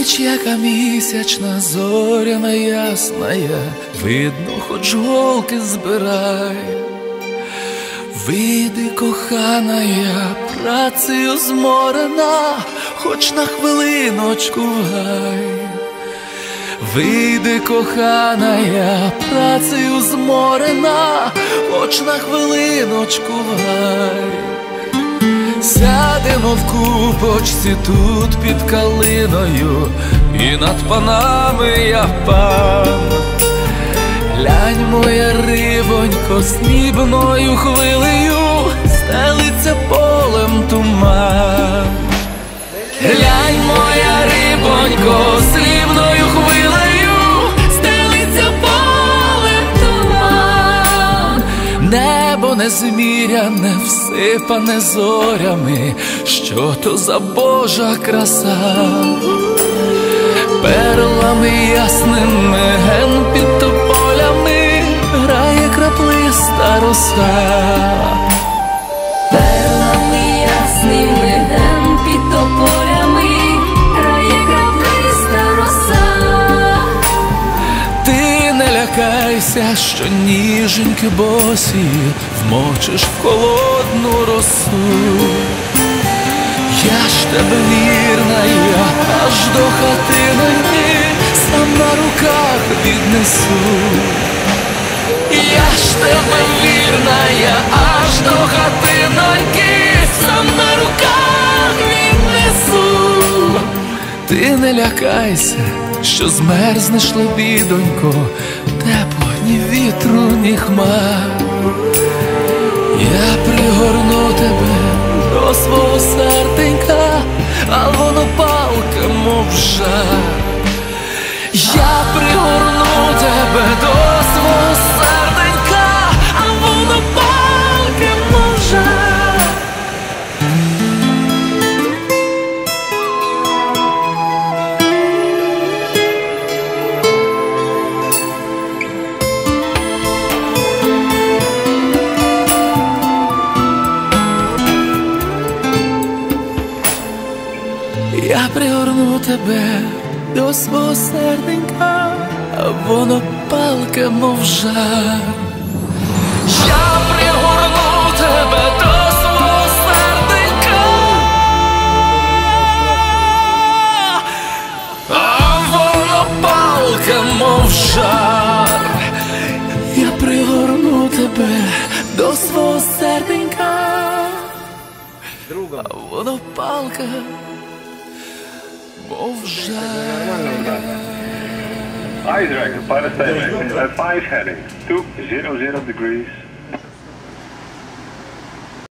ніч, яка місячна, зоряна ясная, видно, хоч голки збирай. Вийди, коханая, працею зморена, хоч на хвилиночку в гай. Вийди, коханая, працею зморена, хоч на хвилиночку в гай. Сядемо в купочці тут під калиною, і над панами я пан. Глянь, моя рибонько, срібною хвилею стелиться полем туман. Глянь, моя рибонько, срібною хвилею стелиться полем туман. Небо незміряне, всипане зорями, що то за Божа краса. Перлами ясними ген під тополями грає краплиста роса. Перлами ясними ген під тополями грає краплиста роса. Ти не лякайся, що ніженьки босі вмочиш в холодну росу. Я ж тебе вірна, я аж до хатиноньки сам на руках віднесу. Я ж тебе вірна, я аж до хатиноньки сам на руках віднесу. Ти не лякайся, що змерзнеш, лебідонько, тепло ні вітру, ні хмар. Я пригорну тебе до свого серденька, а воно палке, мов жар. Я пригорну тебе до свого серденька, а воно палке, мов жар. Я пригорну тебе до свого серденька, а воно палке, мов жар. Я пригорну тебе до свого серденька, а воно палке, мов жар. Я пригорну тебе до свого серденька, а воно палке, мов жар. Ice Dragon, final statement. 5 heading, 200 degrees.